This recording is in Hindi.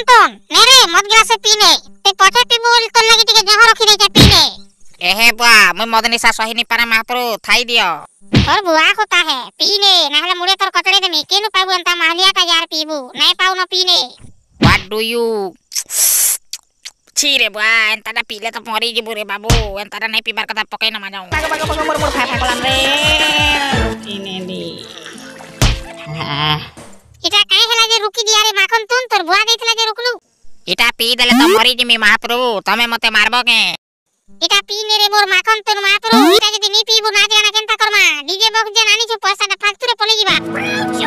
तन नेरे मद गिलास पीने ते पठे पीबुल तो लगी टिके जह रखी दे पीने एहे बुआ मैं मद निशा सही नहीं पारे महाप्रभु थाई दियो और बुआ होता है पीने नहले मुड़े तोर कटड़े देमी केनु पाबु अंता मालिया का यार पीबू नहीं पाऊ न पीने व्हाट डू यू छी रे बुआ एंता पीले तो मरी जीबू रे बाबू एंता नहीं पीबार कथा पकई न माजाऊ बागो बागो बागो मोर मोर फाफा कोलाम रे इने दी इटा काहे हला जे रुकी दिया रे माखन तुन तोर बुआ देथला जे रुकलू इटा पी देले तो मरी जिमी महाप्रभु तमे मते मारबो के इटा पीने रे मोर माखन तुन महाप्रभु इटा जदी नी पीबू ना जाना केनता करमा डीजे बॉक्स जे नानी छु पैसा ना फालतू रे पले जीबा